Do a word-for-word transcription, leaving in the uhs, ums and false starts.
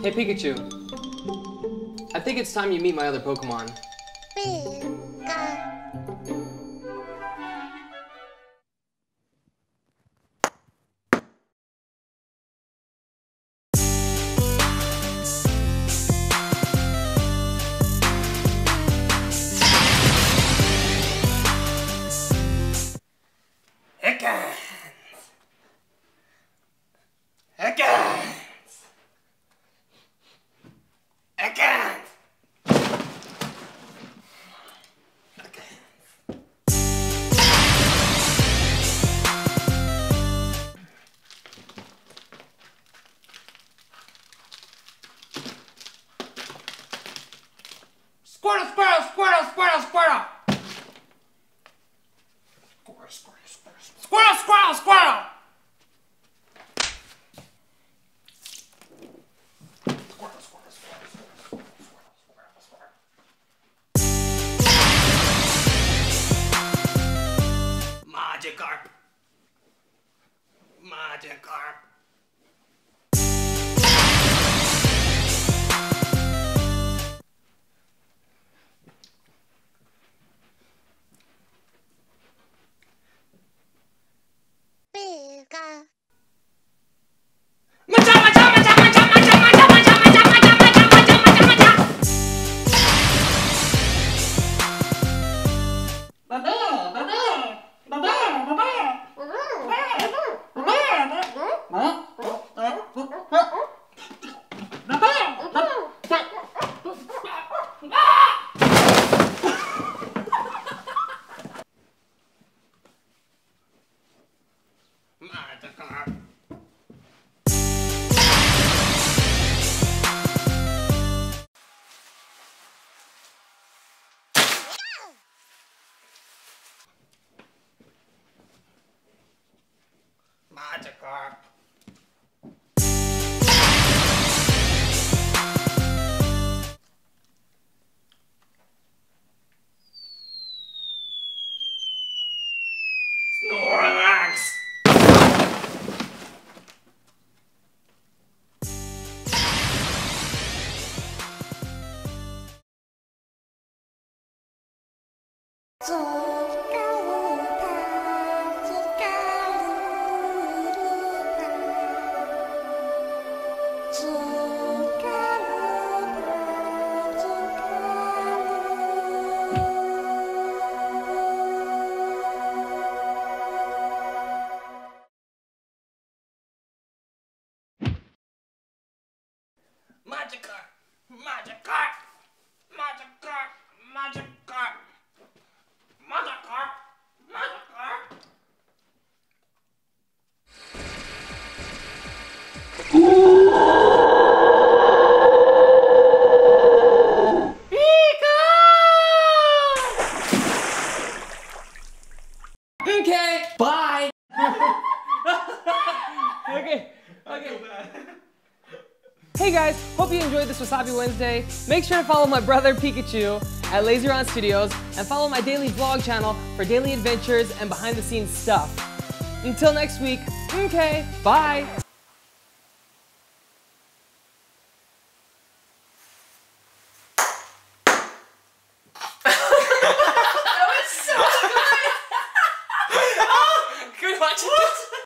Hey Pikachu, I think it's time you meet my other Pokemon. Ekans! Ekans! Ekans! Squirtle, squirtle, squirtle, squirtle, squirtle! Squirtle, squirtle, squirtle, squirtle, squirtle, squirtle! Squirtle, squirtle, squirtle, squirtle, squirtle, squirtle. Magikarp! Magikarp! Macha, macha, macha, macha, macha, macha, macha, macha, macha, macha, macha, macha, macha. Baba, baba, baba, Magikarp. Magikarp. Snorlax. Magikarp, Magikarp, Magikarp, Magikarp, Magikarp, Magikarp. MKay, bye! Okay, okay. Hey guys, hope you enjoyed this Wassabi Wednesday. Make sure to follow my brother Pikachu at Laseron Studios and follow my daily vlog channel for daily adventures and behind the scenes stuff. Until next week, MKay, bye! That was so good! Oh, good watch.